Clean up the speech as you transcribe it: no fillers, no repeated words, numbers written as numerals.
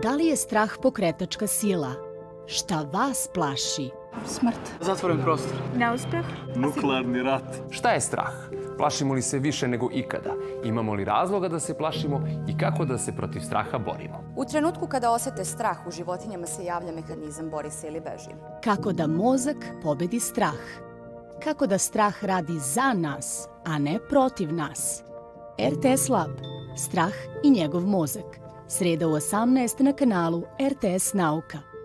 Da li je strah pokretačka sila? Šta vas plaši? Smrt. Zatvoren prostor. Neuspeh. Nuklearni rat. Šta je strah? Plašimo li se više nego ikada? Imamo li razloga da se plašimo i kako da se protiv straha borimo? U trenutku kada osete strah, u životinjama se javlja mehanizam bori se ili beži. Kako da mozak pobedi strah? Kako da strah radi za nas, a ne protiv nas? RTS Lab. Strah i njegov mozak. Sreda u 18 na kanalu RTS Nauka.